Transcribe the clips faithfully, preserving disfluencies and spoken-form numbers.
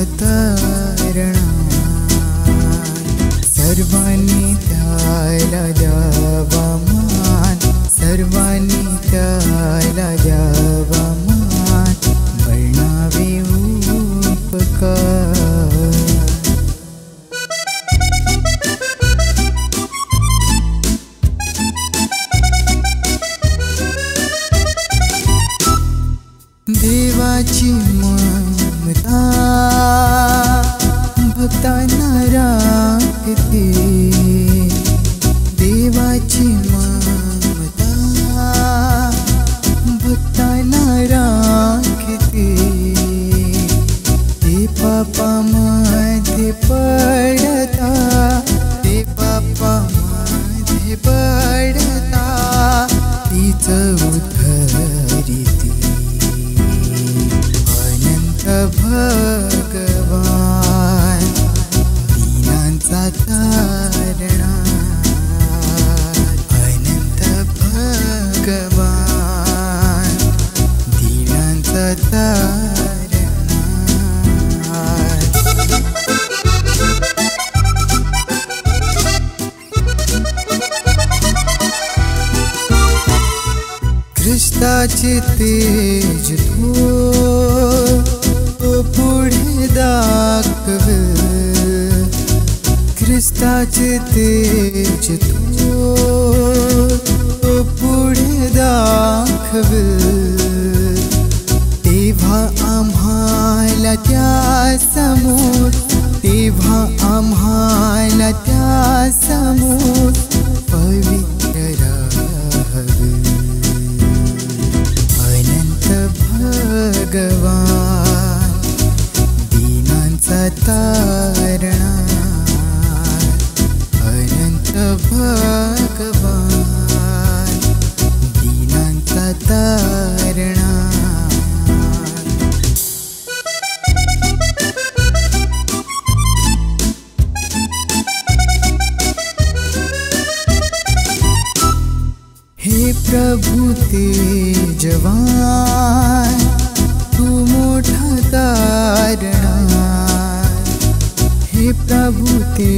तारणा सर्वांनी त्याला द्यावा मान, सर्वांनी त्याला द्यावा मान, वर्णावे उपकार। देवाची ममता भक्तांना राखते, देवाची ममता भक्तांना राखते, ते पापामध्ये पडता, ते पापामध्ये पडता तीच उद्धरिते भगवान दीनांचा तारणा, अनंत भगवान दीनांचा तारणा। ख्रिस्ताचे तेज तो पुढे दाखवे, ख्रिस्ताचे तेज तो पुढे दाखवे, तेव्हा आम्हाला त्या समोर, तेव्हा आम्हाला त्या समोर पवित्र राहावे। अनंत भगवान तारणा, अनंत भगवान दीनांचा तारणा। हे प्रभु तेजवान तू मोठा तारणा, हे प्रभु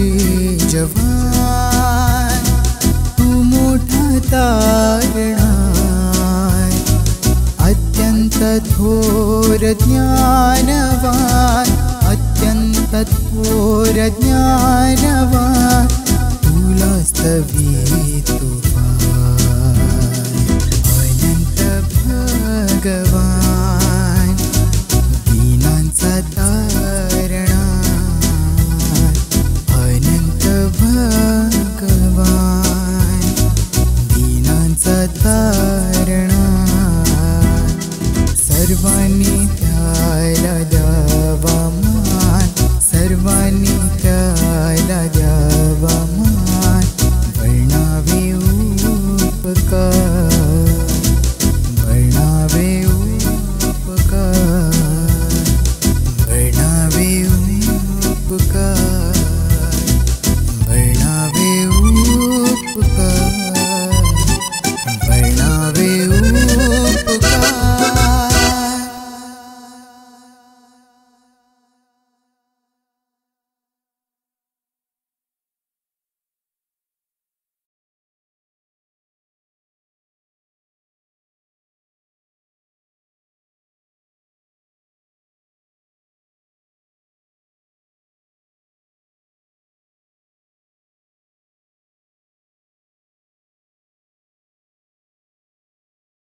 तेजवान तू मोठा तारणा, अत्यंत थोर ज्ञानवान, अत्यंत थोर ज्ञानवान तुला स्तवितो अनंत भगवान।